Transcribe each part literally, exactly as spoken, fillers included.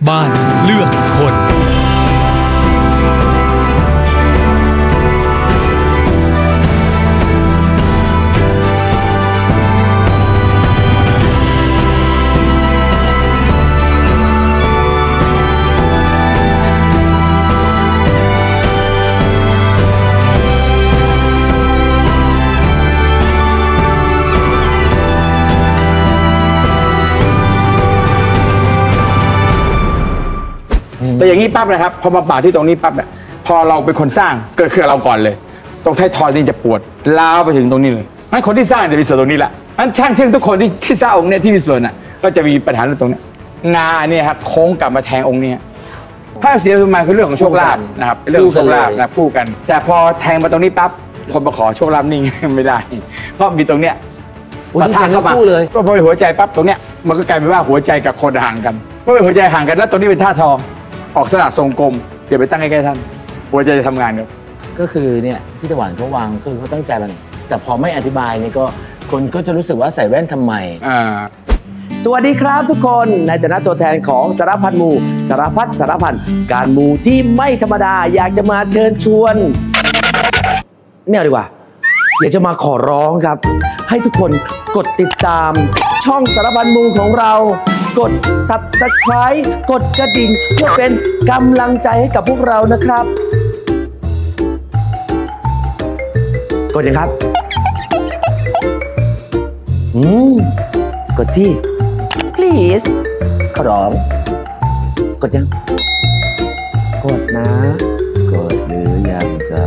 บ้านเลือกคนแต่อย่างนี้ปั๊บนะครับพอมาป่าที่ตรงนี้ปั๊บเนี่ยพอเราเป็นคนสร้างเกิดขึ้นเราก่อนเลยตรงท้ายทอยนี่จะปวดล้าวไปถึงตรงนี้เลยงั้นคนที่สร้างจะมีส่วนตรงนี้แหละงั้นช่างเชื่อทุกคนที่ที่สร้างองค์เนี่ยที่มีส่วนน่ะก็จะมีปัญหาเรื่องตรงนี้งาเนี่ยครับโค้งกลับมาแทงองค์นี้ถ้าเสียมาคือเรื่องของโชคลาภนะครับเรื่องของโชคลาภนะคู่กันแต่พอแทงมาตรงนี้ปั๊บคนมาขอโชคลาภนิ่งไม่ได้เพราะมีตรงเนี้ยปะทะเข้ามาเลยก็พอหัวใจปั๊บตรงเนี้ยมันก็กลายเป็นว่าหัวใจกับคนห่างกันเมื่อหัวใจห่างกันแล้วตรงนี้เป็นท่าทองออกสลัดทรงกลมเดี๋ยวไปตั้งใกล้ๆท่านหัวใจจะทำงานครับก็คือเนี่ยพี่ตะวันเขาวางคือเขาตั้งใจมันแต่พอไม่อธิบายนี่ก็คนก็จะรู้สึกว่าใส่แว่นทำไมอ่าสวัสดีครับทุกคนในฐานะตัวแทนของสารพันมูสารพัดสารพันการมูที่ไม่ธรรมดาอยากจะมาเชิญชวนไม่เอาดีกว่าอยากจะมาขอร้องครับให้ทุกคนกดติดตามช่องสารพันมูของเรากด ซับสไครบ์ กดกระดิ่งเพื่อเป็นกำลังใจให้กับพวกเรานะครับกดยังครับอืมกดสิ please ขอร้องกดยังกดนะกดหรือยังจะ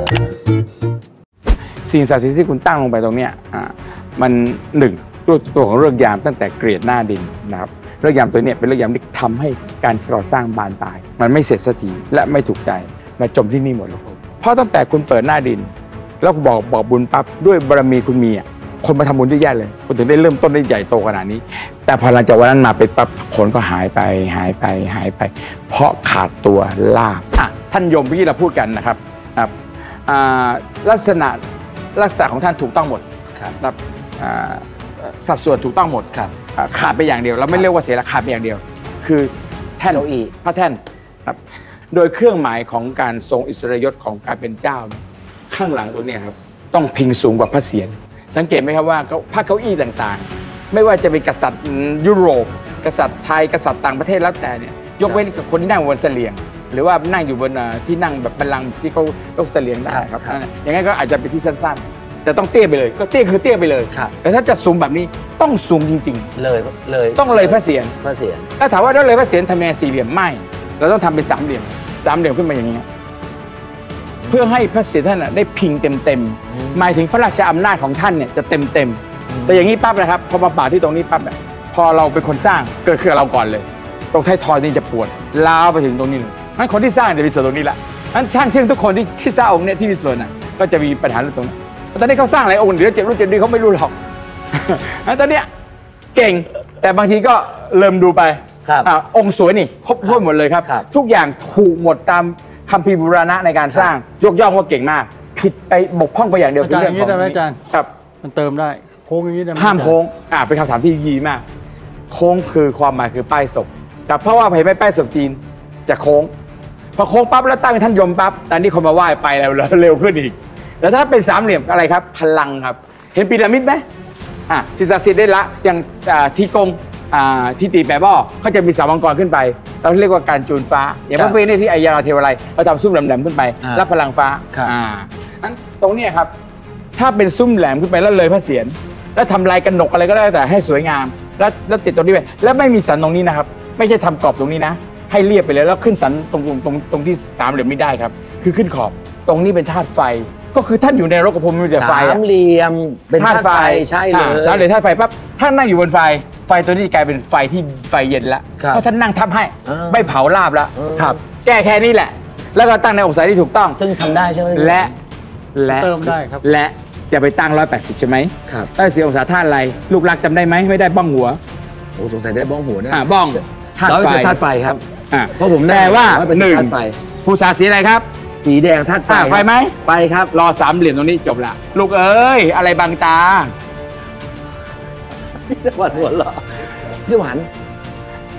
สิ่งศักดิ์สิทธิ์ที่คุณตั้งลงไปตรงเนี้ยอ่ามันหนึ่งด้วยตัวของเรื่องยามตั้งแต่เกลียดหน้าดินนะครับเรื่องยามตัวนี้เป็นเรื่องยามที่ทำให้การก่อสร้างบานปลายมันไม่เสร็จสักทีและไม่ถูกใจมาจมที่นี่หมดแล้วเพราะตั้งแต่คุณเปิดหน้าดินแล้วบอกบอกบุญปั๊บด้วยบารมีคุณมีอ่ะคนมาทำบุญเยอะแยะเลยคุณถึงได้เริ่มต้นได้ใหญ่โตขนาดนี้แต่พอหลังจากวันนั้นมาเป็นปั๊บผลก็หายไปหายไปหายไปเพราะขาดตัวลาภอ่ะท่านโยมที่เราพูดกันนะครับครับลักษณะลักษณะของท่านถูกต้องหมดครับสัดส่วนถูกต้องหมดครับขาดไปอย่างเดียวเราไม่เรียกว่าเสียละขาดไปอย่างเดียวคือแท่นอีพระแท่นครับโดยเครื่องหมายของการทรงอิสริยยศของการเป็นเจ้าข้างหลังตัวนี้ครับต้องพิงสูงกว่าพระเศียรสังเกตไหมครับว่าพระเก้าอี้ต่างๆไม่ว่าจะเป็นกษัตริย์ยุโรปกษัตริย์ไทยกษัตริย์ต่างประเทศแล้วแต่เนี่ยยกเว้นกับคนที่นั่งบนเสลียงหรือว่านั่งอยู่บนที่นั่งแบบบัลลังก์ที่เขายกเสลียงได้ครับอย่างนั้นก็อาจจะเป็นที่สั้นๆแต่ต้องเตี้ยไปเลยก็เตี้ยคือเตี้ยไปเลยแต่ถ้าจะสูงแบบนี้ต้องสูงจริงๆเลยเลยต้องเลยพระเศียรพระเศียรถ้าถามว่าถ้าเลยพระเศียรทำยังไงสี่เหลี่ยมไม่เราต้องทำเป็นสามเหลี่ยมสามเหลี่ยมขึ้นมาอย่างนี้เพื่อให้พระเศียรท่านได้พิงเต็มๆหมายถึงพระราชอำนาจของท่านเนี่ยจะเต็มๆแต่อย่างนี้ปั๊บนะครับพอมาป่าที่ตรงนี้ปั๊บเนี่ยพอเราเป็นคนสร้างเกิดขึ้นเราก่อนเลยตรงท้ายทอยนี่จะปวดล้าวไปถึงตรงนี้เลยงั้นคนที่สร้างจะมีส่วนตรงนี้แหละงั้นช่างเชื่อทุกคนที่ที่สร้างองค์เนี่ยที่มีส่วนน่ะก็จะมีปัญหาเรื่องตรงนี้ตอนนี้เขาสร้างหลายองค์เดี๋ยวเจ็บรู้เจ็บดีเขาไม่รู้หรอกงั้นตอนเนี้ยเก่งแต่บางทีก็เริ่มดูไปองค์สวยนี่ครบถ้วนหมดเลยครับทุกอย่างถูกหมดตามคัมภีร์บูรณะในการสร้างยกย่องว่าเก่งมากผิดไปบกพร่องไปอย่างเดียวคือเรื่องของอาจารย์ครับมันเติมได้โค้งอย่างนี้ได้ห้ามโค้งอ่าเป็นคำถามที่ดีมากโค้งคือความหมายคือป้ายศพแต่เพราะว่าเห็นไหมป้ายศพจีนจะโค้งพอโค้งปั๊บแล้วตั้งท่านยมปั๊บตอนนี้คนมาไหว้ไปแล้วเร็วขึ้นอีกแต่ถ้าเป็นสามเหลี่ยมอะไรครับพลังครับเห็นพีระมิดไหมอ่าศิษย์ศิษย์ได้ละอย่างทีกงอ่าทิตีแปะบ่อเขาจะมีสามมังกรขึ้นไปเราเรียกว่าการจูนฟ้าอย่างพระเพนี่ที่อายาราเทวไลเราทำซุ้มแหลมๆขึ้นไปรับพลังฟ้าอ่านั้นตรงนี้ครับถ้าเป็นซุ้มแหลมขึ้นไปแล้วเลยพระเศียรแล้วทำลายกระหนกอะไรก็ได้แต่ให้สวยงามแล้วแล้วติดตรงนี้ไปแล้วไม่มีสันตรงนี้นะครับไม่ใช่ทำกรอบตรงนี้นะให้เรียบไปเลยแล้วขึ้นสันตรงตรงตรงตรงที่สามเหลี่ยมไม่ได้ครับคือขึ้นขอบตรงนี้เป็นธาตุไฟก็คือท่านอยู่ในรกภูมิมีแต่ไฟสามเหลี่ยมเป็นธาตุไฟใช่เลยสามเหลี่ยมธาตุไฟปั๊บท่านนั่งอยู่บนไฟไฟตัวนี้กลายเป็นไฟที่ไฟเย็นแล้วเพราะท่านนั่งทับให้ไม่เผาลาบแล้วครับแก้แค่นี้แหละแล้วก็ตั้งในองศาที่ถูกต้องซึ่งทำได้ใช่ไหมและและเติมได้ครับและจะไปตั้งร้อยแปดสิบใช่ไหมครับได้สี่องศาธาตุอะไรลูกรักจำได้ไหมไม่ได้บ้องหัวโอ้สงสัยได้บ้องหัวนะอ่าบ้องธาตุไฟธาตุไฟครับอ่าเพราะผมแต่ว่าหนึ่งภูษาสีอะไรครับสีแดงธาตุไฟไฟไหมไฟครับรอสามเหลี่ยมตรงนี้จบละลูกเอ้ยอะไรบังตาพี่หวานหัวหรอพี่หวานผ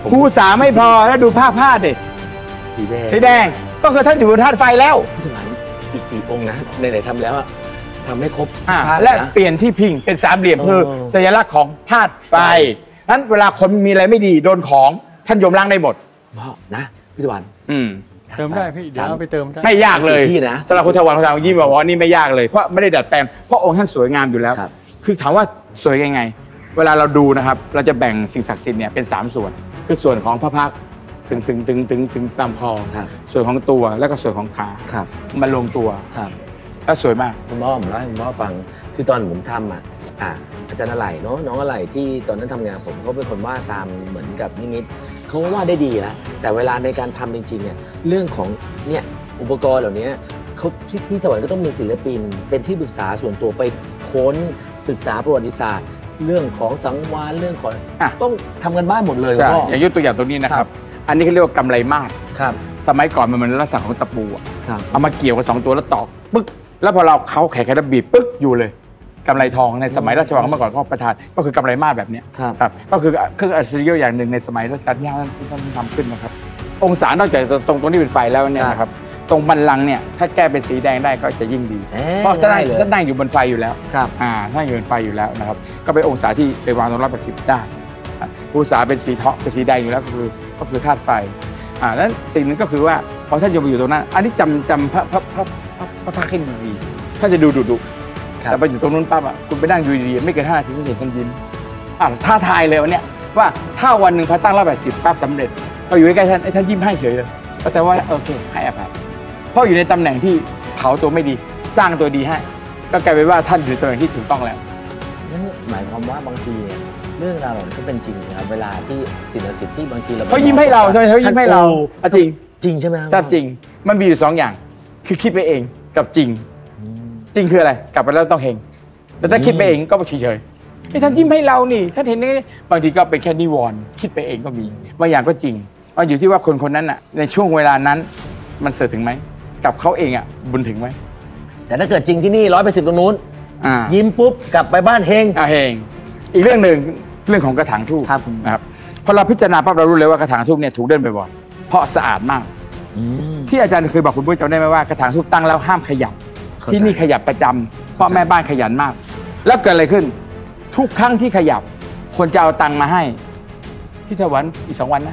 ภูษาไม่พอแล้วดูผ้าผ้าดิสีแดงสีแดงก็คือท่านอยู่บนธาตุไฟแล้วพี่ถวายอีกสี่องค์นะไหนๆทำแล้วอะทำให้ครบอ่าธาตุและนะเปลี่ยนที่พิงเป็นสามเหลี่ยมอ๋อคือสัญลักษณ์ของธาตุไฟนั้นเวลาคนมีอะไรไม่ดีโดนของท่านยมล้างได้หมดพ่อนะพี่ถวายอืมเติมได้พี่เดี๋ยวเอาไปเติมได้ไม่ยากเลยสี่ที่นะสำหรับคุณถวันคุณถวันยิ้มบอกว่านี่ไม่ยากเลยเพราะไม่ได้ดัดแปลงเพราะองค์ท่านสวยงามอยู่แล้วครับคือถามว่าสวยยังไง เวลาเราดูนะครับเราจะแบ่งสิ่งศักดิ์สิทธิ์เนี่ยเป็นสามส่วนคือส่วนของพระพักตร์ถึงถึงถึงถึงถึงตามคอครับส่วนของตัวแล้วก็ส่วนของขาครับมันลงตัวครับแล้วสวยมากคุณพ่อผมเล่าให้คุณพ่อฟังคือตอนผมทำอ่ะอ่ะอาจารย์อะไรเนาะน้องอะไรที่ตอนนั้นทำงานผมเขาเป็นคนวาดตามเหมือนกับนิมิตเขาก็วาดได้ดีแล้วแต่เวลาในการทำจริงๆเนี่ยเรื่องของเนี่ยอุปกรณ์เหล่านี้เขาพี่พี่สวรรค์ก็ต้องมีศิลปิน เป็นที่ปรึกษาส่วนตัวไปค้นศึกษาประวัติศาสตร์ เรื่องของสังวาสเรื่องของอ่ะต้องทำกันบ้านหมดเลยใช่พ่ออย่างยกตัวอย่างตรงนี้นะคครัรับบอันนี้เขาเรียกว่ากำไรมาศครับสมัยก่อนมันเหมือนลักษณะของตะปูอะครับเอามาเกี่ยวกับสองตัวแล้วตอกปึ๊กแล้วพอเราเขาแขนแล้วบีบปึ๊กอยู่เลยกำไรทองในสมัยราชวังเมื่อก่อนก็ประทานก็คือกำไรมาศแบบเนี้ยครับครับก็คือเครื่องอัจฉริยะอย่างหนึ่งในสมัยรัชกาลที่ห้าที่ท่านทำขึ้นนะครับองศานอกจากตรงตรงนี้เป็นไฟแล้วเนี่ยนะครับตรงบันลังก์เนี่ยถ้าแก้เป็นสีแดงได้ก็จะยิ่งดีเอ๊ะเพราะท่านนั่งได้เลยท่านนั่งอยู่บนไฟอยู่แล้วครับอ่าท่านอยู่บนไฟอยู่แล้วนะครับก็เป็นองศาที่ไปวางตรงร้อยแปดสิบได้อ่ะภูษาเป็นสีทองเป็นสีแดงอยู่แล้วก็คือก็คือธาตุไฟอ่าแล้วสิ่งหนึ่งก็คือว่าพอท่านโยมไปอยู่ตรงนั้น อันนี้จำจำพระพระพระพระพระพักตร์ขึ้นดีๆท่านจะดูดุดุครับแต่ไปอยู่ตรงนู้นปั๊บอ่ะคุณไปนั่งดูดีๆไม่เกินห้านาทีคุณเห็นท่านยิ้มอ่าท้าทายเลยวันเนี้ยว่าถ้าวันหนึ่งพระตั้งร้อยแปดสิบปั๊บสำเร็จพออยู่ใกล้ๆท่านไอ้ท่านยิ้มให้เฉยเลยก็แต่ว่าโอเคให้อภัยเพราะอยู่ในตำแหน่งที่เผาตัวไม่ดีสร้างตัวดีให้ ก็กลายเป็นว่าท่านอยู่ในตำแหน่งที่ถูกต้องแล้วนั่นหมายความว่าบางทีเนี่ยเรื่องราวเหล่านี้ก็เป็นจริงนะครับเวลาที่สิ่งศักดิ์สิทธิ์ที่บางทีเราเขายิ้มให้เราทำไมเขายิ้มให้เราท่นโอ้อ่ะจริงจริงใช่ไหมคบถ้าจริงมันมีอยู่สองอย่างคือคิดไปเองกับจริงอืมจริงคืออะไรกลับไปแล้วต้องเฮงแต่ถ้าคิดไปเองก็เฉยๆไอ้ท่านยิ้มให้เรานี่ท่านเห็นนี่บางทีก็เป็นแค่นิวรณ์คิดไปเองก็มีบางอย่างก็จริงมันอยู่ที่ว่าคนคนนั้นอ่ะในช่วงเวลานั้นมันเสื่อถึงไหมกับเขาเองอ่ะบุญถึงไหมแต่ถ้าเกิดจริงที่นี่ร้อยไปสิบตรงนู้นอ่ายิ้มปุ๊บกลับไปบ้านเฮงอ่าเฮงอีกเรื่องหนึ่งเรื่องของกระถางทูบครับนะครับพอเราพิจารณาปั๊บเรารู้เลยว่ากระถางทูบเนี่ยถูกเดินบ่อยๆเพราะสะอาดมากอืมที่อาจารย์เคยบอกคุณผู้ชมจำได้ไหมว่ากระถางทูบตั้งแล้วห้ามขยับเข้าใจที่นี่ขยับประจำเพราะแม่บ้านขยันมาก แล้วเกิดอะไรขึ้น ทุกครั้งที่ขยับ คนจะเอาตังค์มาให้พี่ถวันอีกสองวันนะ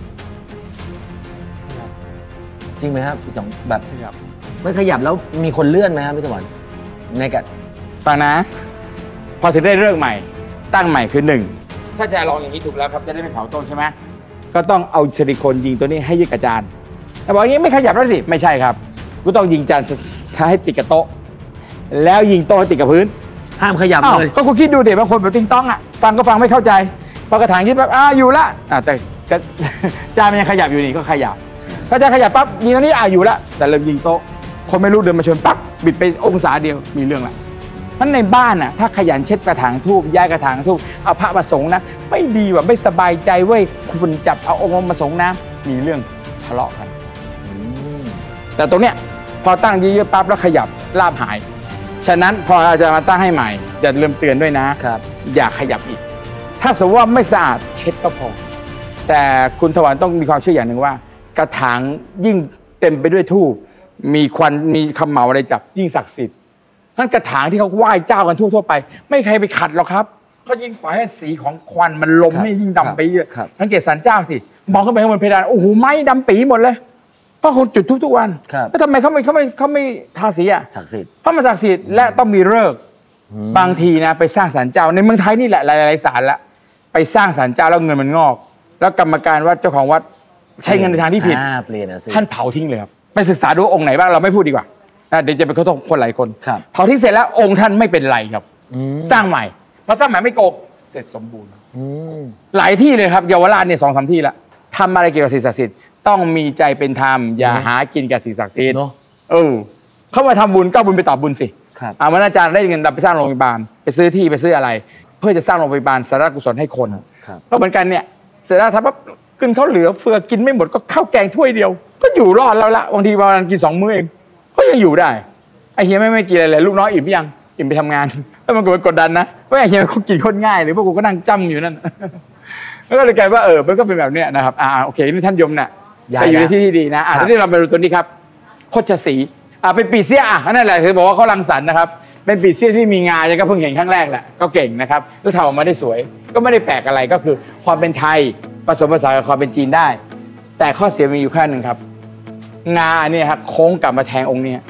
จริงไหมครับอีกสองแบบขยับไม่ขยับแล้วมีคนเลื่อนไหมครับพี่สวรรค์ในกับฟังนะ พอถึงได้เรื่องใหม่ ตั้งใหม่คือหนึ่งถ้าจะลองอย่างนี้ถูกแล้วครับจะได้ไม่เผาต้นใช่ไหมก็ต้องเอาซิลิโคนยิงตัวนี้ให้ยึดกับจานแต่บอกอย่างนี้ไม่ขยับแล้วสิไม่ใช่ครับกูต้องยิงจานให้ติดกับโต๊ะ แล้วยิงโต๊ะให้ติดกับพื้นห้ามขยับอ้าวเลยก็คุณคิดดูเด็กบางคนแบบติ้งต้องอ่ะฟังก็ฟังไม่เข้าใจพอกระถางคิดแบบอ่าอยู่ละอ่าแต่จะ จานมันยังขยับอยู่นี่ก็ขยับถ้าจะขยับปั๊บยิงตรงนี้อ่าอยู่ละแต่เริ่มยิงโต๊ะคนไม่รู้เดินมาชนปั๊บบิดไปองศาเดียวมีเรื่องละมันในบ้านอ่ะถ้าขยันเช็ดกระถางทูบย้ายกระถางทูบเอาพระมาสงนะไม่ดีว่ะไม่สบายใจเว้ยคุณจับเอาองค์มาสงน้ำมีเรื่องทะเลาะกันอืมแต่ตรงเนี้ยพอตั้งเยอะๆปั๊บแล้วขยับลาบหาย ฉะนั้นพอเราจะมาตั้งให้ใหม่อย่าลืมเตือนด้วยนะครับ อย่าขยับอีก ถ้าสมมติว่าไม่สะอาดเช็ดก็พอ แต่คุณถวันต้องมีความเชื่ออย่างหนึ่งว่า กระถางยิ่งเต็มไปด้วยธูปมีควันมีเขมเหลาอะไรจับยิ่งศักดิ์สิทธิ์นั่นกระถางที่เขาไหว้เจ้ากันทั่วๆไป ไม่ใครไปขัดหรอกครับเขายิ่งปล่อยให้สีของควันมันลมให้ยิ่งดำไปเยอะครับสังเกตศาลเจ้าสิมองขึ้นไปข้างบนเพดานโอ้โหไม้ดำปีหมดเลยเพราะคนจุดทุกๆวันครับแล้วทำไมเขาไม่เขาไม่เขาไม่ทาสีอ่ะศักดิ์สิทธิ์เพราะมันศักดิ์สิทธิ์และต้องมีฤกษ์บางทีนะไปสร้างศาลเจ้าในเมืองไทยนี่แหละหลายๆศาลละไปสร้างศาลเจ้าแล้วเงินมันงอก แล้วกรรมการวัดเจ้าของวัดใช้เงินในทางที่ผิดอ่าเปลี่ยนนะสิท่านเผาทิ้งเลยครับไปศึกษาดูองค์ไหนบ้างเราไม่พูดดีกว่านะเดี๋ยวจะไปกระทบคนหลายคนครับเผาทิ้งเสร็จแล้วองค์ท่านไม่เป็นไรครับอืมสร้างใหม่พอสร้างใหม่ไม่โกงเสร็จสมบูรณ์อืมหลายที่เลยครับเยาวราชเนี่ยสองสามที่ละทำอะไรเกี่ยวกับสิ่งศักดิ์สิทธิ์ต้องมีใจเป็นธรรมอย่าหากินกับสิ่งศักดิ์สิทธิ์เนาะเออเขามาทำบุญก็เอาบุญไปตอบบุญสิครับอาวันอาจารย์ได้เงินไปสร้างโรงพยาบาลไปซื้อที่ไปซื้ออะไร เพื่อจะสร้างโรงพยาบาลสาธารณกุศลให้คนครับก็เหมือนกันเนี่ยเสร็จแล้วถ้าปั๊บกินเขาวเหลือเฟือกินไม่หมดก็ข้าวแกงถ้วยเดียว ก็อยู่รอดแล้วละบางทีวันกินสองมื้อเองก็ยังอยู่ได้ไอเฮียไม่ไม่กินอะไรเลยลูกน้อยอิ่มยังอิ่มไปทำงานแล้วมันก็กดดันนะว่าไอเฮียเขากินโคตรง่ายเลยพวกกูก็นั่งจ้ำอยู่นั่นแล้วก็เลยกลายว่าเออมันก็เป็นแบบเนี้ยนะครับอ่าโอเคนี่ท่านยมน่ะแต่อยู่ในที่ที่ดีนะอ่าทีนี้เราไปดูตัวนี้ครับโคชศรีอ่าเป็นปีเสียอ่ะนั่นแหละคือบอกว่าเขารังสรรค์นะครับเป็นปีเสียที่มีงายังก็เพิ่งเห็นครั้งแรกแหละก็เก่งนะครับแล้วทำออกมาได้สวยก็ไม่ได้แปลกอะไรก็คือความเป็นไทยผสมผสานกับความเป็นจีนได้แต่ข้อเสียมีอยู่แค่หนึ่งครับงาเนี่ยครับโค้งกลับมาแทงองค์นี้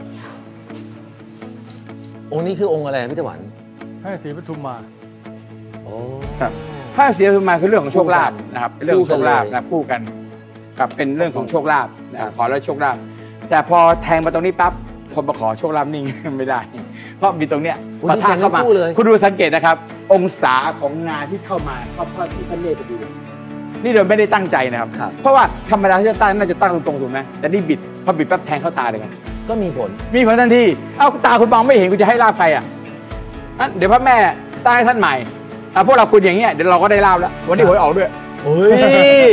องค์นี้คือองค์อะไรพี่ตะวันให้ศรีปทุมมาโอ้ครับถ้าเสียมาคือเรื่องของโชคลาภนะครับเรื่องของโชคลาภนะคู่กันกับเป็นเรื่องของโชคลาภขอแล้วโชคลาภแต่พอแทงมาตรงนี้ปั๊บคนมาขอโชคลาภนิ่ง ไม่ได้เพราะมีตรงเนี้ยปะทะเข้ามาคุณดูสังเกตนะครับองศาของงาที่เข้ามาเข้าเข้าที่พระเนตรดูนี่โดยไม่ได้ตั้งใจนะครับเพราะว่าธรรมดาที่จะตั้งน่าจะตั้งตรงๆถูกไหมแต่นี่บิดพอบิดปั๊บแทงเข้าตาเลยครับก็มีผลมีผลทันทีเอ้าตาคุณมองไม่เห็นคุณจะให้ลาภใครอ่ะงั้นเดี๋ยวพระแม่ตั้งให้ท่านใหม่พวกเราคุณอย่างเงี้ยเดี๋ยวเราก็ได้ลาภแล้ววันนี้หวยออกด้วยเฮ้ย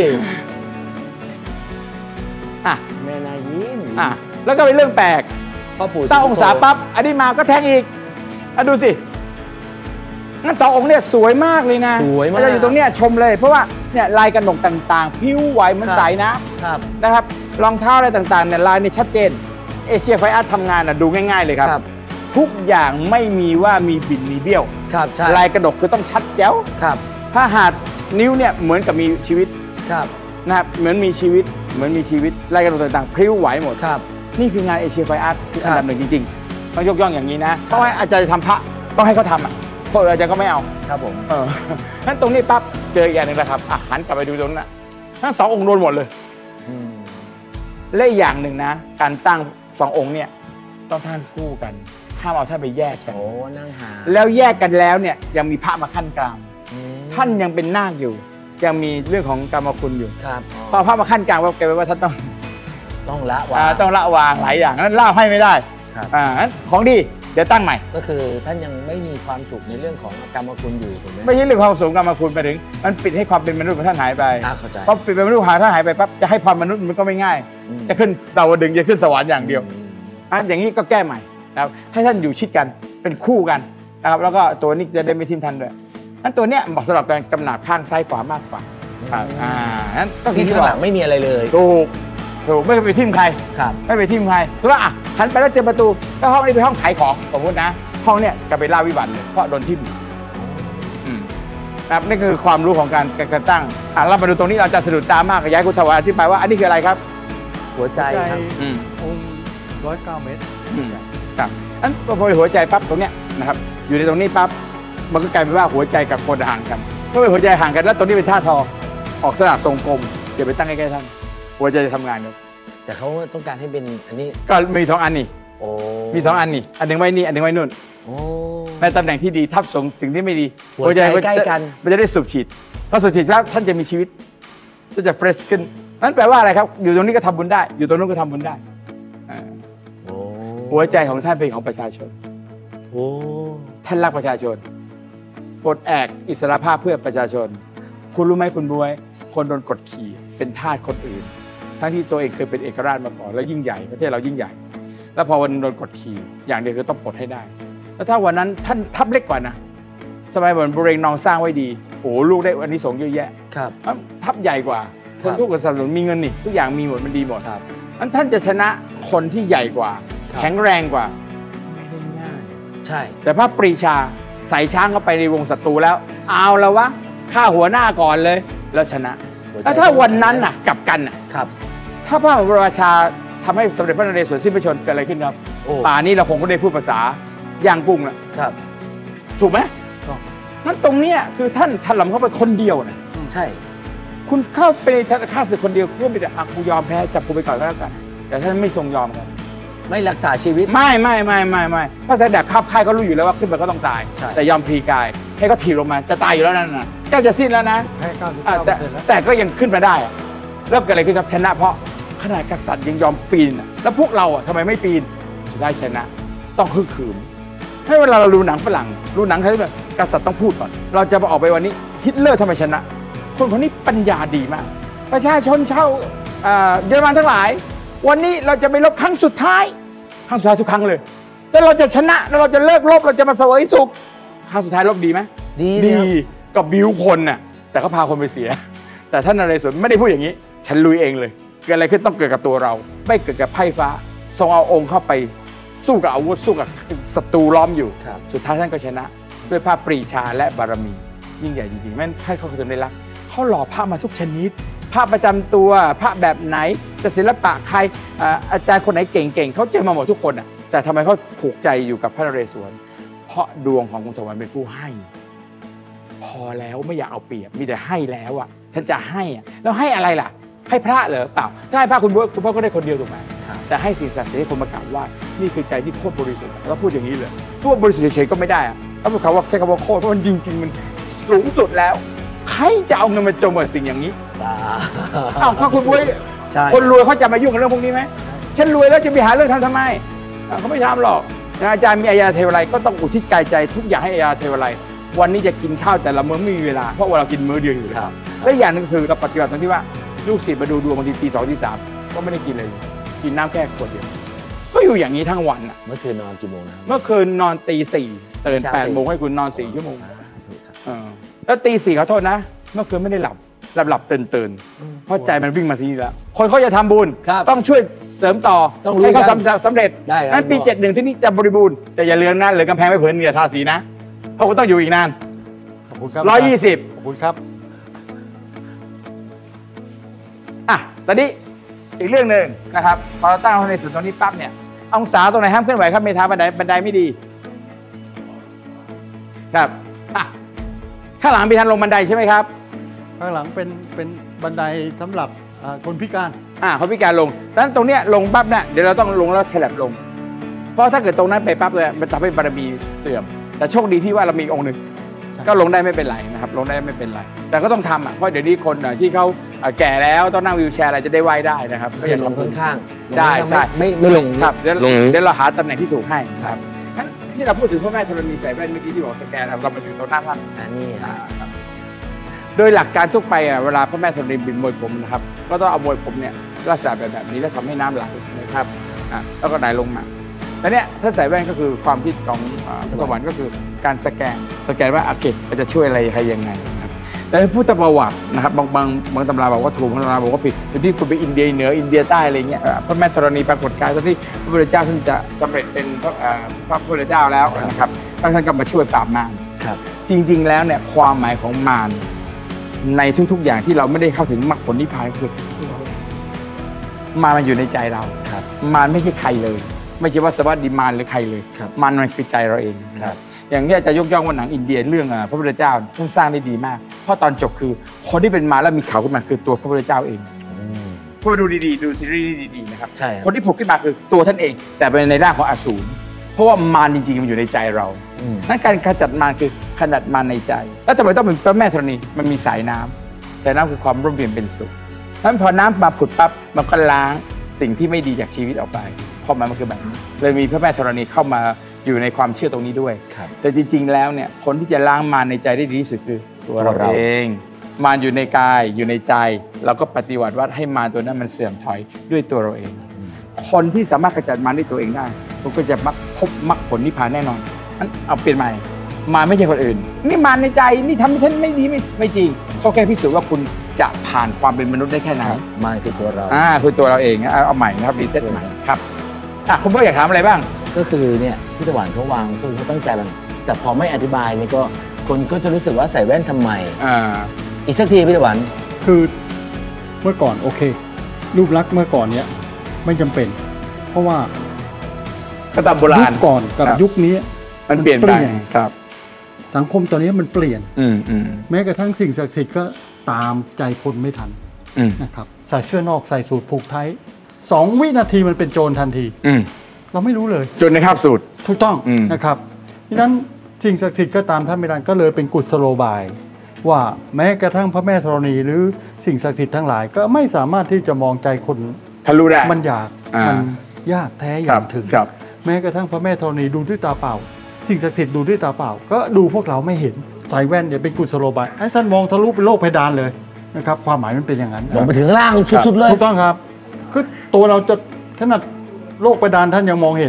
อ่ะแม่นายิ้มอ่ะแล้วก็เป็นเรื่องแปลกพ่อปู่ตั้งองศาปั๊บอันนี้มาก็แทงอีกอ่ะดูสิงั้นสององค์เนี่ยสวยมากเลยนะสวยมากจะอยู่ตรงเนี้ยชมเลยเพราะว่าเนี่ยลายกระหนกต่างๆผิวไหวเหมือนสายนะครับนะครับรองเท้าอะไรต่างๆเนี่ยลายนี่ชัดเจนเอเชียไฟอาร์ตทำงานอ่ะดูง่ายๆเลยครับทุกอย่างไม่มีว่ามีบินมีเบี้ยวครับใช่ลายกระหนกคือต้องชัดแจ๋วครับถ้าหาดนิ้วเนี่ยเหมือนกับมีชีวิตครับนะครับเหมือนมีชีวิตเหมือนมีชีวิตลายกระหนกต่างๆพริ้วไหวหมดครับนี่คืองานเอเชียไฟอาร์ตที่อันดับหนึ่งจริงๆต้องยกย่องอย่างนี้นะเพราะว่าอาจารย์ทำพระต้องให้เขาทำอ่ะเพราะอาจารย์ก็ไม่เอาครับผมเออนั้นตรงนี้ปั๊บเจออีกอย่างหนึ่งแล้วครับอ่ะหันกลับไปดูตรงนั้นทั้งสององค์โดนหมดเลยและอย่างหนึ่งนะการตั้งสององค์เนี่ยต้องท่านคู่กันห้ามเอาท่านไปแยกกันโอ้นั่งหาแล้วแยกกันแล้วเนี่ยยังมีพระมาขั้นกลางท่านยังเป็นนาคอยู่ยังมีเรื่องของกรรมคุณอยู่ครับพอพระมาขั้นกลางว่าแกไว้ว่าท่านต้องต้องละวางต้องละวางหลายอย่างนั้นเล่าให้ไม่ได้อ่านั้นของดีเดี๋ยวตั้งใหม่ก็คือท่านยังไม่มีความสุขในเรื่องของกรรมคุณอยู่ถูกไหมไม่ใช่เรื่องความสุขกรรมคุณไปถึงมันปิดให้ความเป็นมนุษย์ของท่านหายไปเพราะปิดเป็นมนุษย์หายท่านหายไปปั๊บจะให้ความมนุษย์มันก็ไม่ง่ายจะขึ้นดาวดึงจะขึ้นสวรรค์อย่างเดียวอ่ะอย่างนี้ก็แก้ใหม่นะครับให้ท่านอยู่ชิดกันเป็นคู่กันนะครับแล้วก็ตัวนี้จะได้ไม่ทิ่มทันด้วยนั้นตัวเนี้ยเหมาะสำหรับการกำหนาบข้างซ้ายขวามากกว่าอ่านั้นก็คือข้างหลังไม่มีอะไรเลยถูกถูกไม่ไปทิ่มใครไม่ไปทิ่มใครสมมติว่าอ่ะหันไปแล้วเจอประตูถ้าห้องนี้เป็นห้องขายของสมมตินะห้องเนี้ยจะไปล่าวิบัติเลยเพราะโดนทิ่มนะครับนี่คือความรู้ของการการตั้งอ่ะเรามาดูตรงนี้เราจะสะดุดตามากย้ายคุณถวายอธิบายว่าอันนี้คืออะไรครับหัวใจครับองค์ร้อยเก้าเมตรครับอันพอหัวใจปั๊บตรงเนี้ยนะครับอยู่ในตรงนี้ปั๊บมันก็กลายเป็นว่าหัวใจกับคนห่างกันเมื่อเป็นหัวใจห่างกันแล้วตรงนี้เป็นท่าทอออกสระทรงกลมเดี๋ยวไปตั้งใกล้ๆท่านหัวใจจะทำงานครับแต่เขาต้องการให้เป็นอันนี้ก็มีสองอันนี่มีสองอันนี่อันหนึ่งไว้นี่อันหนึ่งไว้นู่นในตำแหน่งที่ดีทับส่งสิ่งที่ไม่ดีหัวใจใกล้กันมันจะได้สูบฉีดพอสูบฉีดแล้วท่านจะมีชีวิตก็จะเฟรชขึ้นนั่นแปลว่าอะไรครับอยู่ตรงนี้ก็ทำบุญได้อยู่ตรงนู้นก็ทำบุญได้หัวใจของท่านเป็นของประชาชนท่านรักประชาชนปลดแอกอิสรภาพเพื่อประชาชนคุณรู้ไหมคุณบวยคนโดนกดขี่เป็นทาสคนอื่นทั้งที่ตัวเองเคยเป็นเอกราชมาก่อนแล้วยิ่งใหญ่ประเทศเรายิ่งใหญ่แล้วพอวันโดนกดขี่อย่างเดียวคือต้องปลดให้ได้แล้วถ้าวันนั้นท่านทัพเล็กกว่านะสมัยเหมือนบุเรงนองสร้างไว้ดีโอ้ลูกได้วันนี้สงเยอะแยะครับทัพใหญ่กว่าคนทุกคนสนับสนุนมีเงินนี่ทุกอย่างมีหมดมันดีหมดครับนั้นท่านจะชนะคนที่ใหญ่กว่าแข็งแรงกว่าไม่ได้ง่ายใช่แต่พระปรีชาใส่ช้างเข้าไปในวงศัตรูแล้วเอาแล้ววะฆ่าหัวหน้าก่อนเลยแล้วชนะแล้วถ้าวันนั้นน่ะกลับกันน่ะครับถ้าพระบรมราชาทำให้สมเด็จพระนเรศวรสิ้นพระชนม์เกิดอะไรขึ้นครับป่านี้เราคงไม่ได้พูดภาษาย่างกุ้งนะครับถูกไหมงั้นตรงเนี้ยคือท่านถล่มเข้าไปคนเดียวนะใช่คุณเข้าไปในฆ่าศึกคนเดียวเพื่อไปแต่กูยอมแพ้จับกูไปก่อนก็แล้วกันแต่ท่านไม่ทรงยอมกันไม่รักษาชีวิตไม่ไม่ไม่ไม่ไม่พระแสดงขับค่ายก็รู้อยู่แล้วว่าขึ้นไปก็ต้องตายแต่ยอมพลีกายให้ก็ถีบลงมาจะตายอยู่แล้วนั่นน่ะใกล้จะสิ้นแล้วนะแต่แต่ก็ยังขึ้นมาได้แล้วเกิดอะไรขึ้นครับชนะเพราะขนาดกษัตริย์ยังยอมปีนแล้วพวกเราอ่ะทำไมไม่ปีนได้ชนะต้องฮึกขืนให้เวลาเราดูหนังฝรั่งดูหนังไทยแบบกษัตริย์ต้องพูดก่อนเราจะออกไปวันนี้ฮิตเลอร์ทำไมชนะคนคนนี้ปัญญาดีมากประชาชนชาวเยอรมันทั้งหลายวันนี้เราจะไปรบครั้งสุดท้ายครั้งสุดท้ายทุกครั้งเลยแต่เราจะชนะแล้วเราจะเลิกรบเราจะมาเสวยสุขครั้งสุดท้ายรบดีไหมดีดีกับบิวคนน่ะแต่ก็พาคนไปเสียแต่ท่านนเรศวรไม่ได้พูดอย่างนี้ฉันลุยเองเลยเกิดอะไรขึ้นต้องเกิดกับตัวเราไม่เกิดกับไพ่ฟ้าทรงเอาองค์เข้าไปสู้กับอาวุธสู้กับศัตรูล้อมอยู่สุดท้ายท่านก็ชนะด้วยพระปรีชาและบารมียิ่งใหญ่จริงๆแม่นให้เขาถึงได้รักเขาหล่อพระมาทุกชนิดพระประจำตัวพระแบบไหนจะศิลปะใครอาจารย์คนไหนเก่งๆเขาเจอมาหมดทุกคนอ่ะแต่ทำไมเขาผูกใจอยู่กับพระนเรศวรเพราะดวงขององค์ถวันเป็นผู้ให้พอแล้วไม่อยากเอาเปรียบมีแต่ให้แล้วอ่ะท่านจะให้อ่ะแล้วให้อะไรล่ะให้พระเหรอเปล่าถ้าให้พระคุณพ่อคุณพ่อก็ได้คนเดียวถูกไหมแต่ให้สิ่งศักดิ์สิทธิ์ให้คนมากราบไหว้นี่คือใจที่โคตรบริสุทธิ์แล้วพูดอย่างนี้เลยตัวบริสุทธิ์เฉยๆก็ไม่ได้อ่ะต้องพูดคำว่าใช้คำว่าโคตรเพราะมันจริงๆมันสูงสุดแล้วใครจะเอาเงินมาจมกับสิ่งอย่างนี้อ้าวถ้าคุณรวยคนรวยเขาจะมายุ่งกับเรื่องพวกนี้ไหมฉันรวยแล้วจะไปหาเรื่องทำทำไมเขาไม่ทำหรอกอาจารย์มีอายาเทวไลก็ต้องอุทิศกายใจทุกอย่างให้อายาเทวไลวันนี้จะกินข้าวแต่ละมื้อไม่มีเวลาเพราะว่าเรากินมื้อเดียวอยู่แล้วและอย่างนึงคือเราปฏิบัติตรงที่ว่าลูกศิษย์มาดูดวงบางทีตีสองตีสามก็ไม่ได้กินเลยกินน้ำแค่ขวดเดียวก็อยู่อย่างนี้ทั้งวันอ่ะเมื่อคืนนอนกี่โมงนะเมื่อคืนนอนตีสี่ตื่นแปดโมงให้คุณนอนสี่ชั่วโมงแล้วตีสี่ขอโทษนะเมื่อคืนไม่ได้หลับหลับหลับตื่นตื่นเพราะใจมันวิ่งมาที่นี่แล้วคนเขาจะทำบุญต้องช่วยเสริมต่อให้เขาสำเร็จนั้นปีเจ็ดหนึ่งที่นี่จะบริบูรณ์แต่อย่าเลือนนะเหลือกำแพงไม่เผินอย่าทาสีนะเพราะคุณต้องอยู่อีกนานขอบคุณครับร้อยยี่สิบขอบคุณครับอ่ะตอนนี้อีกเรื่องหนึ่งนะครับพอเราตั้งในส่วนตรงนี้ปั๊บเนี่ยองศาตรงไหนห้ามเคลื่อนไหวครับเมธาบันไดบันไดไม่ดีครับอ่ะข้างหลังมีทางลงบันไดใช่ไหมครับข้างหลังเป็นเป็นบันไดสำหรับคนพิการอ่าคนพิการลงดังนั้นตรงเนี้ยลงปั๊บเนี่ยเดี๋ยวเราต้องลงแล้วฉลับลงเพราะถ้าเกิดตรงนั้นไปปั๊บเลยมันทำให้บารมีเสื่อมแต่โชคดีที่ว่าเรามีองค์หนึ่งก็ลงได้ไม่เป็นไรนะครับลงได้ไม่เป็นไรแต่ก็ต้องทำอ่ะเพราะเดี๋ยวนี้คนที่เขาแก่แล้วต้องนั่งวีลแชร์อะไรจะได้ไหว้ได้นะครับไม่ลงข้างๆใช่ใช่ไม่ไม่ลงครับเดี๋ยวเดี๋ยวเราหาตำแหน่งที่ถูกให้ครับที่เราพูดถึงพ่อแม่ธรณีใส่แว่นเมื่อกี้ที่บอกสแกนเรามาถึงตรงหน้าท่านอันนี้ครับโดยหลักการทั่วไปอ่ะเวลาพ่อแม่ธรณีบินมวยผมนะครับก็ต้องเอามวยผมเนี่ยลักษณะแบบนี้แล้วทำให้น้ำไหลนะครับอ่ะแล้วก็ไหลลงมาแต่เนี้ยถ้าใส่แว่นก็คือความคิดของพุทธประวัติก็คือการสแกนสแกนว่าอาเกตมันจะช่วยอะไรใครยังไงนะครับแต่พุทธประวัตินะครับบางบางบางตำราบอกว่าถูกบางตำราบอกว่าผิดที่คุณไปอินเดียเหนืออินเดียใต้อะไรเงี้ยพระแม่ธรณีปรากฏกายตอนที่พระพุทธเจ้าท่านจะสำเร็จเป็นพระพระพุทธเจ้าแล้วนะครับท่านก็มาช่วยปราบมารจริงๆแล้วเนี่ยความหมายของมารในทุกๆอย่างที่เราไม่ได้เข้าถึงมรรคผลนิพพานคือมารมันอยู่ในใจเรามารไม่ใช่ใครเลยไม่ใช่ว่าสวัสดิมารหรือใครเลยมันมันคือใจเราเองอย่างนี้จะยกย่องว่าหนังอินเดียเรื่องพระพุทธเจ้าท่านสร้างได้ดีมากเพราะตอนจบคือคนที่เป็นมารแล้วมีเขาขึ้นมาคือตัวพระพุทธเจ้าเองพอดูดีๆดูซีรีส์ดีๆนะครับคนที่ผุดขึ้นมาคือตัวท่านเองแต่เป็นในร่างของอสูรเพราะว่ามารจริงๆมันอยู่ในใจเรานั่นการขจัดมารคือขจัดมารในใจแล้วทำไมต้องเป็นพระแม่ธรณีมันมีสายน้ำสายน้ำคือความร่มเย็นเป็นสุขนั้นพอน้ำมาผุดปั๊บมันก็ล้างสิ่งที่ไม่ดีจากชีวิตออกไปความหมายมันคือแบบนี้เลยมีพระแม่ธรณีเข้ามาอยู่ในความเชื่อตรงนี้ด้วยแต่จริงๆแล้วเนี่ยคนที่จะล้างมารในใจได้ดีที่สุดคือตัวเราเองมารอยู่ในกายอยู่ในใจเราก็ปฏิบัติว่าให้มารตัวนั้นมันเสื่อมถอยด้วยตัวเราเองคนที่สามารถขจัดมารด้วยตัวเองได้คุณก็จะมักพบมรรคผลนิพพานแน่นอนนั้นเอาเปลี่ยนใหม่มารไม่ใช่คนอื่นนี่มารในใจนี่ทำให้ท่านไม่ดีไม่ไม่จริงเขาแค่พิสูจน์ว่าคุณจะผ่านความเป็นมนุษย์ได้แค่ไหนมารคือตัวเราอ่าคือตัวเราเองเอาใหม่นะครับรีเซ็ตใหม่ครับอ่ะคุณพ่ออยากถามอะไรบ้างก็คือเนี่ยพี่ตะวันเขาวางคือเขาตั้งใจมันแต่พอไม่อธิบายนี่ก็คนก็จะรู้สึกว่าใส่แว่นทำไมอ่าอีกสักทีพี่ตะวันคือเมื่อก่อนโอเครูปลักษณ์เมื่อก่อนเนี้ยไม่จำเป็นเพราะว่าก็ตามโบราณยุคก่อนกับยุคนี้มันเปลี่ยนไปครับสังคมตอนนี้มันเปลี่ยนแม้กระทั่งสิ่งศักดิ์สิทธิ์ก็ตามใจคนไม่ทันนะครับใส่เสื้อนอกใส่สูทผูกไทยสองวินาทีมันเป็นโจรทันทีเราไม่รู้เลยโจรในคาบสูตรถูกต้องนะครับดังนั้นสิ่งศักดิ์สิทธิ์ก็ตามท่านไม่ทันก็เลยเป็นกุศโลบายว่าแม้กระทั่งพระแม่ธรณีหรือสิ่งศักดิ์สิทธิ์ทั้งหลายก็ไม่สามารถที่จะมองใจคนทะลุได้มันยากมันยากแท้อย่างถึงแม้กระทั่งพระแม่ธรณีดูด้วยตาเปล่าสิ่งศักดิ์สิทธิ์ดูด้วยตาเปล่าก็ดูพวกเราไม่เห็นใส่แว่นเนี่ยเป็นกุศโลบายให้ท่านมองทะลุเป็นโลกเพดานเลยนะครับความหมายมันเป็นอย่างนั้นมองไปถึงล่างสุดๆเลยถูกต้องครับคือตัวเราจะขนาดโลกเพดานท่านยังมองเห็น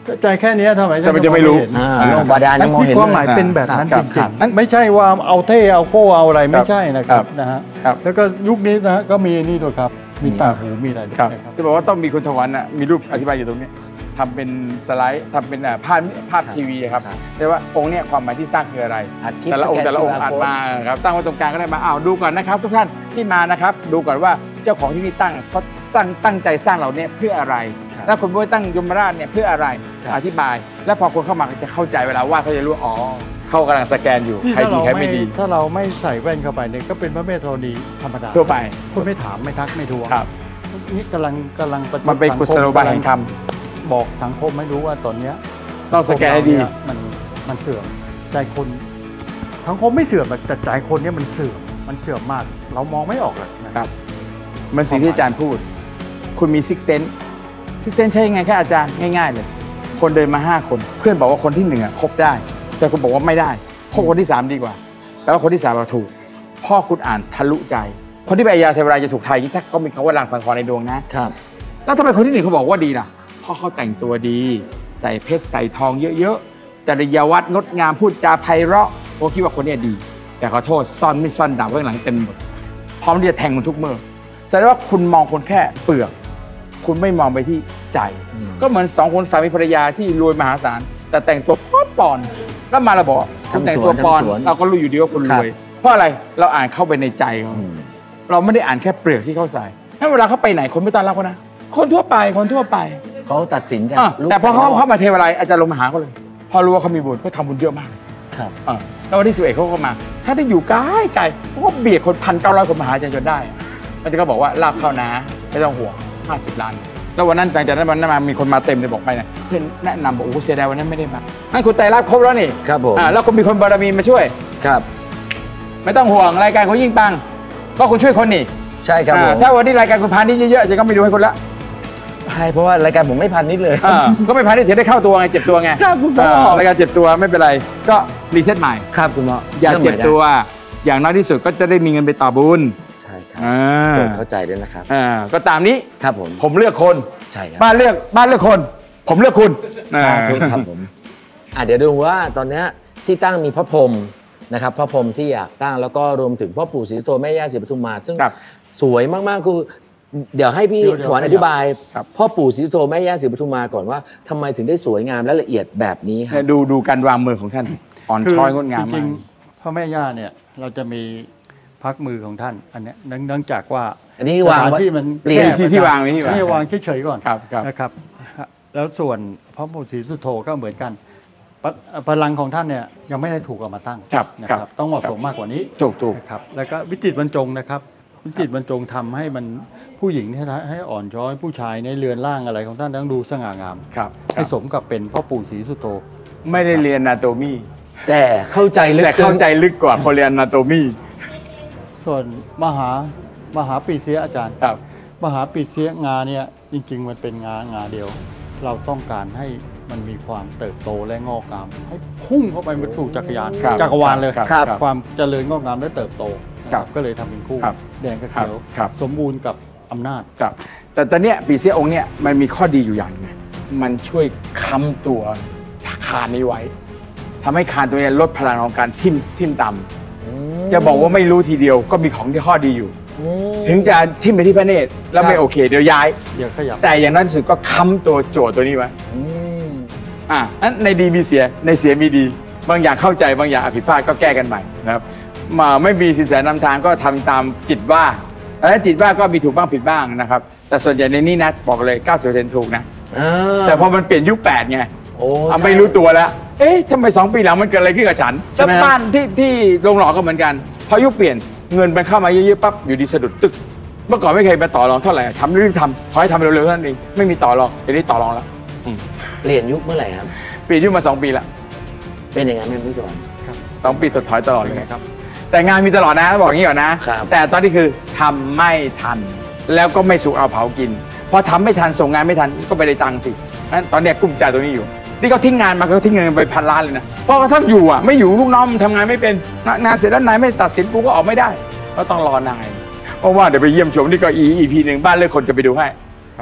ใจแค่นี้ทำไมแต่มันจะไม่รู้เห็นอ่าโลกบาดาลยังมองนี่เห็นความหมายเลยเป็นแบบนั้นคจรับริครังบๆไม่ใช่ว่าเอาเท่เอาโก้เอาอะไรไม่ใช่นะคครัรับบ นะฮะครับแล้วก็ยุคนี้นะฮะก็มีนี่ด้วยครับมีต่างหูมีอะไรด้วยครับนะครับจะบอกว่าต้องมีคนถวันอ่ะมีรูปอธิบายอยู่ตรงนี้ทำเป็นสไลด์ทำเป็นอ่ะภาพภาพทีวีครับครับเรียกว่าองค์เนี้ยความหมายที่สร้างคืออะไรอัดคลิปแต่ละองค์แต่ละองค์สแกนอ่านคิวอาร์มาครับตั้งไว้ตรงกลางก็ได้มาอ้าวดูก่อนนะครับ ทุกท่านที่มานะครับ ดูก่อนว่าเจ้าของที่นี่ตั้งเขาสร้างตั้งใจสร้างเราเนี่ยเพื่ออะไรครับแล้วคนไปตั้งยมราชเนี่ยเพื่ออะไรครับอธิบาย แล้วพอคนเข้ามาก็จะเข้าใจเวลาว่าเขาจะรู้อ๋อเขากำลังสแกนอยู่ที่ใครถ้าดีเราใครไม่ไม่ดีถ้าเราไม่ใส่แว่นเข้าไปเนี่ยก็เป็นพระแม่ธรณีธรรมดาทั่วไปคนไม่ถามไม่ทักไม่ทวงครับนี่กำลังกำลังประจมันเป็นกุศโลบายแห่งธรรมบอกสังคมไม่รู้ว่าตอนเนี้ยต้องสแกนให้ดีพวเราเนี่ยมันมันเสื่อมใจคนสังคมไม่เสื่อมแต่ใจคนเนี่ยมันเสื่อมมันเสื่อมมาก เรามองไม่ออกเลยนะครับ มันสิ่งที่อาจารย์พูด คุณมีซิกเซนซิกเซนใช่ยังไงแค่อาจารย์ง่ายๆเลย คนเดินมาห้าคน เพื่อนบอกว่าคนที่หนึ่งอะคบได้ แต่คุณบอกว่าไม่ได้คบคนที่สามดีกว่า แต่ว่าคนที่สามเราถูก พ่อคุณอ่านทะลุใจ คนที่ไปอายาเทวราชจะถูกทายยิ่งถ้าเขามีคำว่าลางสังขรในดวงนะครับแล้วทำไมคนที่หนึ่งเขาบอกว่าดีล่ะเพราะเขาแต่งตัวดี ใส่เพชรใส่ทองเยอะๆจริยวัตรงดงามพูดจาไพเราะโอ้คิดว่าคนเนี้ยดี แต่ขอโทษซ่อนไม่ซ่อนดาบไว้ข้างหลังเต็มหมดพร้อมที่จะแทงคุณทุกเมื่อแสดงว่าคุณมองคนแค่เปลือก คุณไม่มองไปที่ใจอืมก็เหมือนสองคนสามีภรรยาที่รวยมหาศาลแต่แต่งตัวปอนปอนๆแล้วมาเราบอกคุณแต่งตัวปอนทำสวนเราก็รู้อยู่ดีว่าคุณรวย เพราะอะไรเราอ่านเข้าไปในใจเขาอืมเราไม่ได้อ่านแค่เปลือกที่เขาใส่งั้นเวลาเขาไปไหนคนไม่ต้อนรับเขานะคนทั่วไปคนทั่วไปเขาตัดสินจากอ่ะรูปแต่พอเขาภยนกเข้ามาเทวาลัยอาจารย์ลงมาหาเขาเลย พอรู้ว่าเขามีบุญเขาทำบุญเยอะมากครับอ่ะแล้ววันที่สิบเอ็ดเขาก็มา ถ้าได้อยู่ไกลไกลเขาก็เบียดคนพันเก้าร้อยคนมาหาอาจารย์จนได้อาจารย์ก็บอกว่าลาบเข้านะไม่ต้องห่วงห้าสิบล้าน แล้ววันนั้นหลังจากนั้นวันนั้นมามีคนมาเต็มเลยบอกไปนะเพื่อนแนะนำบอกโอ้โหเสียดายวันนั้นไม่ได้มานั่นคุณไตรลาภครบแล้วนี่ครับผมอ่าแล้วคุณมีคนบารมีมาช่วยครับไม่ต้องห่วงรายการเขายิ่งปังก็คุณช่วยคนนี่ใช่ครับผอ่าม ถ้าวันนี้รายการคุณพานิชย์เยอะๆอาจารย์ก็ไม่ดูให้คนละใช่เพราะว่ารายการผมไม่พันนิดเลยอ่าก็ไม่พานิชย์ถึงได้เข้าตัวไงเจ็บตัวไงครับคุณพ่ออ่ารายการเจ็บตัวไม่เป็นไรก็รีเซ็ตใหม่ครับคุณหมออย่าเจ็บตัว อย่างน้อยที่สุดก็จะได้มีเงินไปต่อบุญใช่ครับอ่าโปรดเข้าใจด้วยนะครับอ่าก็ตามนี้ครับผมผมเลือกคนใช่ครับบ้านเลือกบ้านเลือกคน ผมเลือกคุณสาธุครับผมอ่ะเดี๋ยวดูว่าตอนเนี้ยที่ตั้งมีพระพรหมนะครับพระพรหมที่อยากตั้งแล้วก็รวมถึงพ่อปู่ศรีสุโธแม่ย่าศรีปทุมมาซึ่งครับสวยมากๆคือเดี๋ยวให้พี่เดี๋ยวเดี๋ยวถวันอธิบายครับพ่อปู่ศรีสุโธแม่ย่าศรีปทุมมาก่อนว่าทำไมถึงได้สวยงามและละเอียดแบบนี้ครัเนี่ยบดูดูการวางมือของท่านอ่อนคือช้อยงดงามจมาริกงๆพ่อแม่ย่าเนี่ยเราจะมีพักมือของท่านอันเนี้ยเนื่องเนื่องจากว่าอันนี้วางสถานไว้ที่มันเปลี่ยนแคบที่ที่วางนี่ที่วางให้วางเฉยๆก่อนครับครับนะครับแล้วส่วนพระปู่ศรีสุโธก็เหมือนกันพระพลังของท่านเนี่ยยังไม่ได้ถูกเอามาตั้งครับนะคครัรับบ ต้องเหมาะสมมากกว่านี้ถูกถูกนะครับแล้วก็วิจิตรบรรจงนะครับวิจิตรบรรจงทำให้มันผู้หญิงให้ให้อ่อนช้อยผู้ชายในเรือนร่างอะไรของท่านต้องดูสง่างามครับให้สมกับเป็นพ่อปู่ศรีสุโธไม่ได้เรียนนาโตมีแต่เข้าใจลึกแต่เข้าใจลึกกว่าพอเรียนนาโตมีส่วนมหามหาปีเสียอาจารย์ครับมหาปีเสียงาเนี่ยจริง ๆ มันเป็นงางาเดียว เราต้องการให้มันมีความเติบโตและงอกงาม ให้พุ่งเข้าไปสู่จักรยานครับจักรวาลเลยครับครับความเจริญงอกงามและเติบโตนะคครัรับบ ก็เลยทำเป็นคู่ครับแดงกับเขียวครับสมบูรณ์กับอำนาจครับแต่ตอนเนี้ยปีเสียองค์เนี้ยมันมีข้อดีอยู่อย่างหนึงมันช่วยค้ำตัวคานนี้ไว้ทำให้คานตัวเนี้ยลดพลังของการทิ่มทิ่มต่ำอืมจะบอกว่าไม่รู้ทีเดียวก็มีของที่ข้อดีอยู่อืมถึงจะทิ่มไปที่พระเนตรแล้วไม่ครับโอเคเดี๋ยวย้ายอย่าขยับแต่อย่างน้อยที่สุดก็ค้ำตัวโจทย์ตัวนี้ไว้อืมอ่านั้นในดีมีเสียในเสียมีดี บางอย่างเข้าใจบางอย่างผิดพลาดก็แก้กันใหม่นะครับมาไม่มีสินแสนำทางก็ทำตามจิตว่าแล้วจิตว่าก็มีถูกบ้างผิดบ้างนะครับแต่ส่วนใหญ่ในนี้นะบอกเลย เก้าสิบเปอร์เซ็นต์ ถูกนะอ่าแต่พอมันเปลี่ยนยุคแปดไงโอ้อ่ะใช่ไม่รู้ตัวแล้ว เอ๊ะทำไมสองปีหลังมันเกิดอะไรขึ้นกับฉันใช่ไหมแล้วบ้านที่ที่โรงหล่อก็เหมือนกัน พอยุคเปลี่ยนเงินมันเข้ามาเยอะๆปั๊บอยู่ดีสะดุดตึก เมื่อก่อนไม่เคยไปต่อรองเท่าไหร่ทำรีบทำขอให้ทำเร็วๆเท่านั้นเองไม่มีต่อรองเดี๋ยวนี้ต่อรองแล้วเปลี่ยนยุคเมื่อไหร่ครับเปลี่ยนยุคมาสองปีละเป็นอย่างนั้นไหมพี่จอนสองปีถดถอยตลอดเลยครับ แต่งานมีตลอดนะบอกอย่างนี้ก่อนนะครับแต่ตอนนี้คือทำไม่ทัน แล้วก็ไม่สุกเอาเผากิน พอทำไม่ทันส่งงานไม่ทันก็ไปได้ตังค์สินั้นตอนเนี้ยกุ้มใจตรงนี้อยู่นี่เขาทิ้งงานมาเขาทิ้งเงินไปพันล้านเลยนะเพราะกระทั่งอยู่อ่ะไม่อยู่ลูกน้องมันทำงานไม่เป็นงานเสร็จแล้วนายไม่ตัดสินกูก็ออกไม่ได้ก็ต้องรอนายเพราะว่าเดี๋ยวไปเยี่ยมชมนี่ก็อีอีพีหนึ่งบ้านเลือกคนจะไปดูให้ครับผม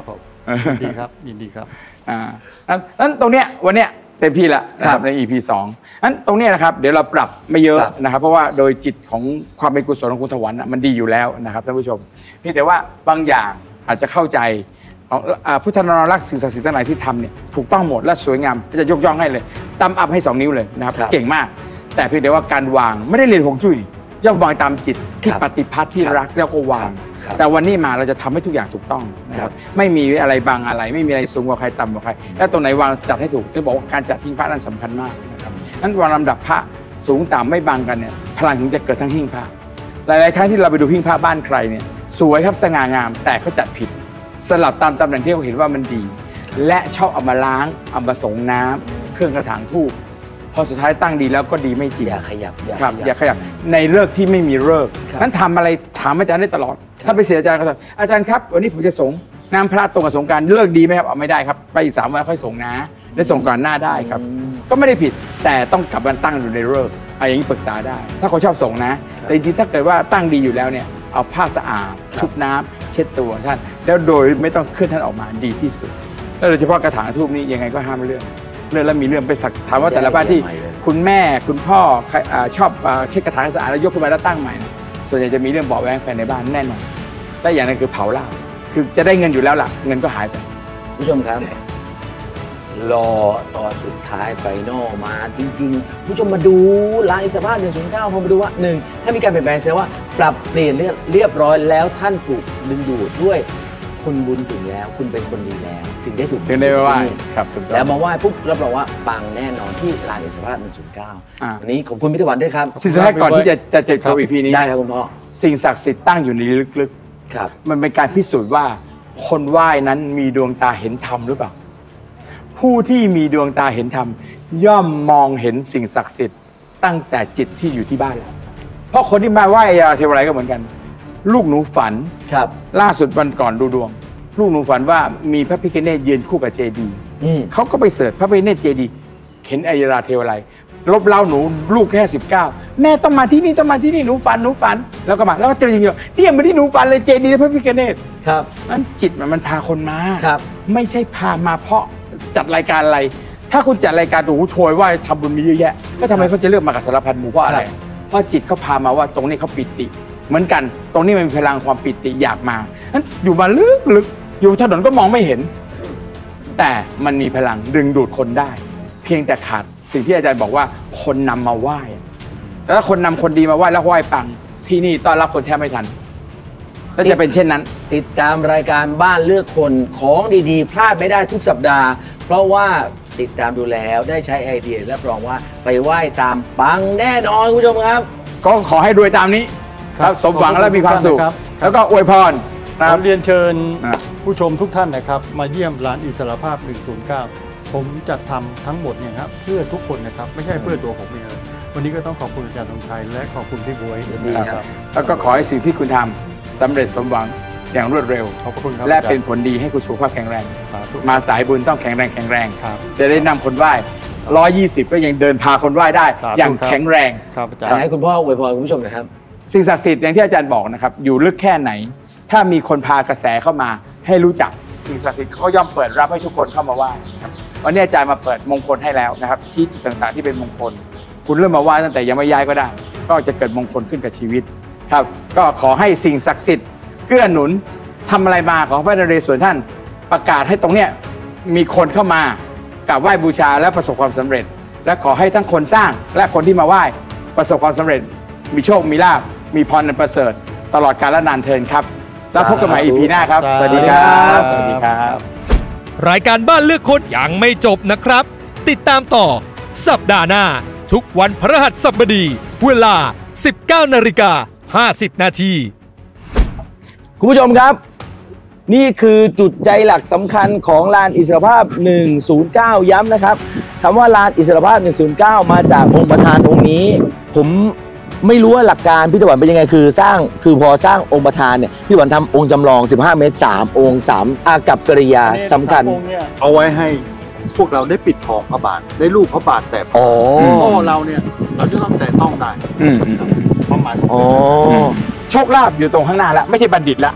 ยินดีครับยินดีครับอ่านั้นตรงเนี้ยวันเนี้ยเต็มที่แล้วนะครับใน อี พี สองนั้นตรงเนี้ยนะครับเดี๋ยวเราปรับไม่เยอะนะครับเพราะว่าโดยจิตของความเป็นกุศลของคุณถวันมันดีอยู่แล้วนะครับท่านผู้ชมเพียงแต่ว่าบางอย่างอาจจะเข้าใจของพุทธนรรักษ์สิ่งศักดิ์สิทธิ์ทั้งหลายที่ทำเนี่ยถูกต้องหมดและสวยงามจะยกย่องให้เลยตั้มอัพให้สองนิ้วเลยนะครับเก่งมากแต่เพียงแต่ว่าการวางไม่ได้เรียนฮวงจุ้ยย่อมวางตามจิตที่ปฏิพัทธ์ที่รักแล้วก็วางแต่วันนี้มาเราจะทำให้ทุกอย่างถูกต้องนะครับไม่มีอะไรบางอะไรไม่มีอะไรสูงกว่าใครต่ำกว่าใครแล้วตรงไหนวางจัดให้ถูกจะบอกว่าการจัดหิ้งพระนั้นสำคัญมากนะครับนั้นวางลำดับพระสูงต่ำไม่บังกันเนี่ยพลังถึงจะเกิดทั้งหิ้งพระหลายๆครั้งที่เราไปดูหิ้งพระบ้านใครเนี่ยสวยครับสง่างามแต่เขาจัดผิดสลับตามตำแหน่งที่เขาเห็นว่ามันดีและชอบเอามาล้างเอามาส่งน้ำเครื่องกระถางทูบพอสุดท้ายตั้งดีแล้วก็ดีไม่จริงอย่าขยับครับอย่าขยับในเลิกที่ไม่มีเลิกนั้นทำอะไรถามอาจารย์ได้ตลอดถ้าไปเสียอาจารย์ก็ถามอาจารย์ครับวันนี้ผมจะส่งน้ำพระตรงกับสงกรานต์เลิกดีไหมครับเอาไม่ได้ครับไปอีกสามวันค่อยส่งนะและส่งก่อนหน้าได้ครับก็ไม่ได้ผิดแต่ต้องกลับมาตั้งอยู่ในเลิกอะไรอย่างนี้ปรึกษาได้ถ้าเขาชอบส่งนะแต่จริงๆถ้าเกิดว่าตั้งดีอยู่แล้วเนี่ยเอาผ้าสะอาดชุบน้ำเช็ดตัวท่านแล้วโดยไม่ต้องเคลื่อนท่านออกมาดีที่สุดแล้วโดยเฉพาะกระถางทูบนี้ยังไงก็ห้ามเรื่องเรื่องแล้วมีเรื่องไปสักถามว่าแต่ละบ้านที่คุณแม่คุณพ่อชอบเช็ดกระถางสะอาดแล้วยกขึ้นมาแล้วตั้งใหม่นะส่วนใหญ่จะมีเรื่องเบาะแว้งภายในบ้านแน่นอนและอย่างนั้นคือเผาเหล้าคือจะได้เงินอยู่แล้วล่ะเงินก็หายไปผู้ชมครับรอตอนสุดท้ายไฟนอลมาจริงๆผู้ชมมาดูลายสภาพหนึ่งศูนย์เก้าพอมาดูว่าหนึ่งถ้ามีการเปลี่ยนแปลงแสดงว่าปรับเปลี่ยนเรียบร้อยแล้วท่านถูกดึงดูดด้วยคุณบุญถึงแล้วคุณเป็นคนดีแล้วถึงได้ถูกถึงได้ไหว้ครับแล้วมาไหว้ปุ๊บรับรองว่าปังแน่นอนที่ลานอิสรภาพหนึ่งศูนย์เก้าวันนี้ขอบคุณพิธวัฒน์ด้วยครับสิ่งสุดท้ายก่อนที่จะจะเจ็บโควิดพีนี้ได้ครับคุณพ่อสิ่งศักดิ์สิทธิ์ตั้งอยู่ในลึกๆครับมันเป็นการพิสูจน์ว่าคนไหว้นั้นมีดวงตาเห็นธรรมหรือเปล่าผู้ที่มีดวงตาเห็นธรรมย่อมมองเห็นสิ่งศักดิ์สิทธิ์ตั้งแต่จิตที่อยู่ที่บ้านแล้วเพราะคนที่มาไหว้เทวไรก็เหมือนกันลูกหนูฝันครับล่าสุดวันก่อนดูดวงลูกหนูฝันว่ามีพระพิฆเนศยืนคู่กับเจดีย์เขาก็ไปเสิร์ชพระพิฆเนศเจดีย์เห็นไอยราเทวไรลบเล่าหนูลูกแค่สิบเก้าแม่ต้องมาที่นี่ต้องมาที่นี่หนูฝันหนูฝันแล้วก็มาแล้วก็เจอจริงๆนี่ยังไม่ได้หนูฝันเลยเจดีย์พระพิฆเนศครับนั้นจิตมันมันพาคนมาครับไม่ใช่พามาเพราะจัดรายการอะไรถ้าคุณจัดรายการโอ้โหโชยว่าทำบุญมีเยอะแยะก็ทำไมเขาจะเลือกมากับสารพันหมู่เพราะอะไรเพราะจิตเขาพามาว่าตรงนี้เขาปิติเหมือนกันตรงนี้มันมีพลังความปิติอยากมานั้นอยู่มาลึกๆอยู่ถนนก็มองไม่เห็นแต่มันมีพลังดึงดูดคนได้เพียงแต่ขาดสิ่งที่อาจารย์บอกว่าคนนำมาไหว้แล้วถ้าคนนำคนดีมาไหว้แล้วไหว้ปังที่นี่ต้อนรับคนแทบไม่ทันแล้วจะเป็นเช่นนั้นติดตามรายการบ้านเลือกคนของดีๆพลาดไม่ได้ทุกสัปดาห์เพราะว่าติดตามดูแล้วได้ใช้ไอเดียรับรองว่าไปไหว้ตามปังแน่นอนคุณผู้ชมครับก็ขอให้รวยตามนี้ครับสมหวังและมีความสุขแล้วก็อวยพรครับเรียนเชิญผู้ชมทุกท่านนะครับมาเยี่ยมร้านอิสรภาพหนึ่งศูนย์เก้าผมจัดทำทั้งหมดเนี่ยครับเพื่อทุกคนนะครับไม่ใช่เพื่อตัวผมเองวันนี้ก็ต้องขอบคุณอาจารย์ธงชัยและขอบคุณพี่บ๊วยนะครับแล้วก็ขอให้สิ่งที่คุณทำสำเร็จสมหวังอย่างรวดเร็วขอบคุณครับและเป็นผลดีให้คุณสุขภาพแข็งแรงมาสายบุญต้องแข็งแรงแข็งแรงจะได้นำคนไหว้ร้อยยี่สิบก็ยังเดินพาคนไหว้ได้อย่างแข็งแรงครับอาจารย์ให้คุณพ่ออวยพรคุณผู้ชมนะครับสิ่งศักดิ์สิทธิ์อย่างที่อาจารย์บอกนะครับอยู่ลึกแค่ไหนถ้ามีคนพากระแสเข้ามาให้รู้จักสิ่งศักดิ์สิทธิ์เขาย่อมเปิดรับให้ทุกคนเข้ามาไหว้ครับวันนี้อาจารย์มาเปิดมงคลให้แล้วนะครับชี้จุดต่างๆที่เป็นมงคลคุณเริ่มมาไหว้ตั้งแต่ยังไม่ย้ายก็ได้ก็จะเกิดมงคลขึ้นกับชีวิตครับก็ขอให้สิ่งศักดิ์สิทธิ์เกื้อหนุนทำอะไรมาขอพระนเรศวรท่านประกาศให้ตรงเนี้ยมีคนเข้ามากราบไหว้บูชาและประสบความสำเร็จและขอให้ทั้งคนสร้างและคนที่มาไหว้ประสบความสำเร็จมีโชคมีลาภมีพรอันประเสริฐตลอดกาลนานเทินครับแล้วพบกันใหม่ อี พี หน้าครับสวัสดีครับสวัสดีครับรายการบ้านเลือกคนยังไม่จบนะครับติดตามต่อสัปดาห์หน้าทุกวันพฤหัสบดีเวลา สิบเก้านาฬิกาห้าสิบนาทีคุณผู้ชมครับนี่คือจุดใจหลักสำคัญของลานอิสรภาพหนึ่งศูนย์เก้าย้ำนะครับคำว่าลานอิสรภาพหนึ่งศูนย์เก้ามาจากองค์ประธานองค์นี้ผมไม่รู้ว่าหลักการพี่ตะวันเป็นยังไงคือสร้างคือพอสร้างองค์ประธานเนี่ยพี่ตะวันทำองค์จำลองสิบห้าเมตรสามองค์สามอากับกริยาสำคัญเอาไว้ให้พวกเราได้ปิดทองพระบาทได้รูปพระบาทแต่พ่อเราเนี่ยเราจะต้องแต่ต้องได้ความหมายโชคลาภอยู่ตรงข้างหน้าแล้วไม่ใช่บัณฑิตละท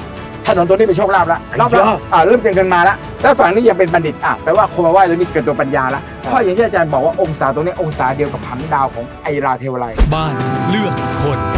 ถนนตัวนี้เป็นโชคลาภแล้วรอบแล้วอ่าเริ่มเจอเงินมาแล้วแล้วฝั่งนี้ยังเป็นบัณฑิตอ่ะแปลว่าคนมาไหว้ตรงนี้เกิดตัวปัญญาแล้วเพราะอย่างที่อาจารย์บอกว่าองศาตรงนี้องศาเดียวกับผังดาวของไอราเทวไลบ้านเลือกคน